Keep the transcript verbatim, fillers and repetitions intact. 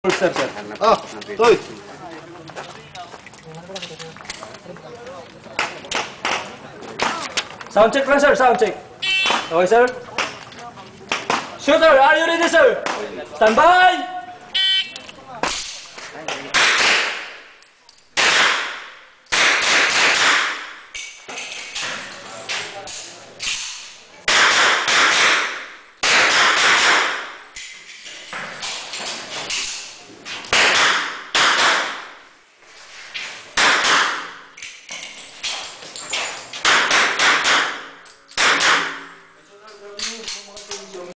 Sir, sir. Ah, Toy. Sound check lang, sir. Sound check. Okay, sir. Shooter, are you ready, sir? Stand by!